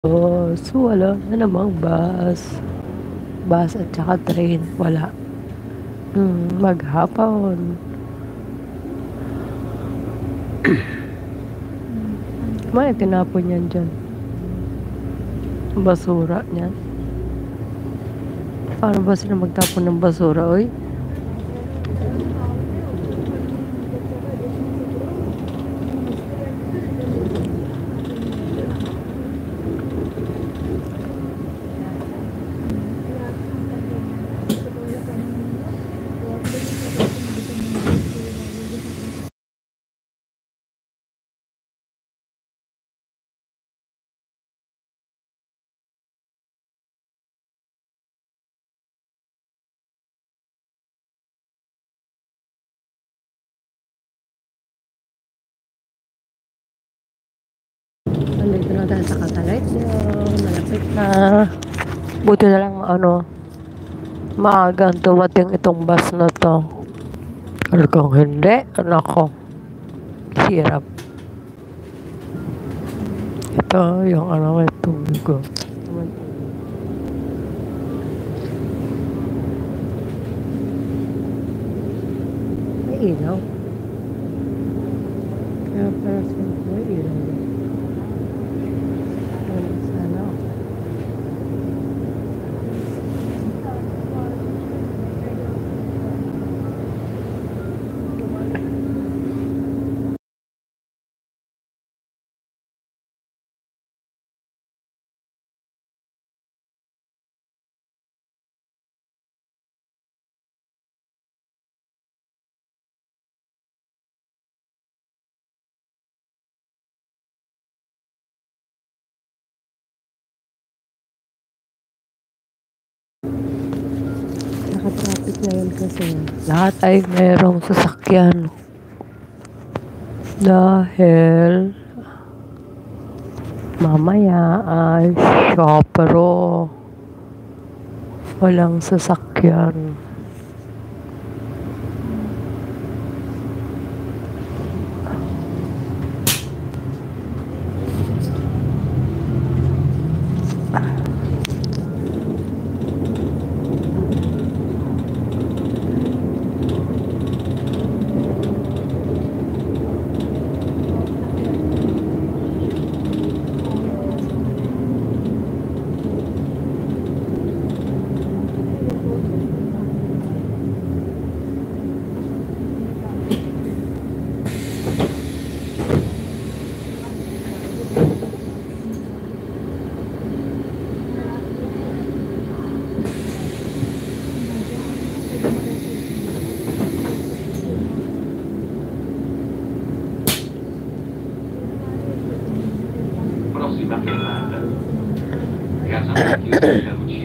Bus, wala na namang bus. Bus at saka train, wala. Maghapon. May tinapon yan dyan. Basura niyan. Paano ba sila magtapon ng basura, oy? Nandito na tayo sa Catalite. Malapit na. Buti na lang, maagang dumating itong bus na to. Pero kung hindi, nako, hirap. Ito, yung may tubig ko. May ilaw. Kaya para sa may ilaw. Sana. Naka-traffic ngayon kasi lahat ay merong sasakyan. Dahil mamaya ay pero walang sasakyan. Prossima fermata. Casa Vecchio della Lucia.